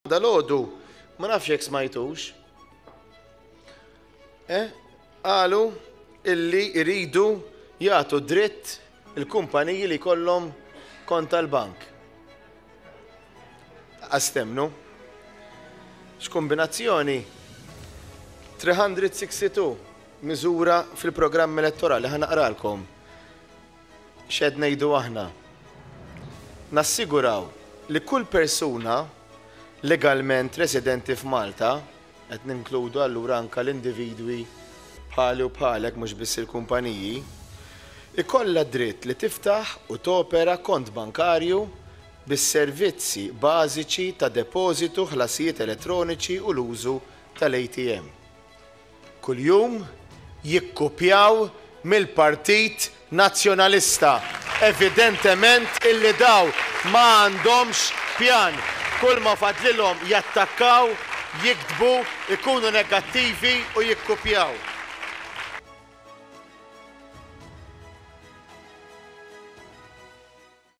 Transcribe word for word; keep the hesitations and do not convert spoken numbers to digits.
Dal-għodu, ma nafx jekk smajtux. Eh, qalu illi iridu jagħtu dritt il-kumpaniji li jkollhom kont tal-bank. Astemnu. X'kombinazzjoni? three sixty-two miżura fil-programm elettorali ħa naqralkom. X'qed ngħidu aħna. Nassiguraw li kull persuna legalment residenti f'Malta, qed ninkludu allura anke l-individwi bħali u bħalek mhux biss il-kumpaniji, ikollha dritt li tiftaħ u topera kont bankarju bis-servizzi bażiċi ta' depożitu, ħlasijiet elettroniċi u l-użu tal-A T M. Kuljum jikkupjaw mill-Partit Nazzjonalista. Evidentement illi daw ma għandhomx pjan. Kull ma fadlilhom jattakkaw, jiktbu, ikunu negattivi u jikkupjaw.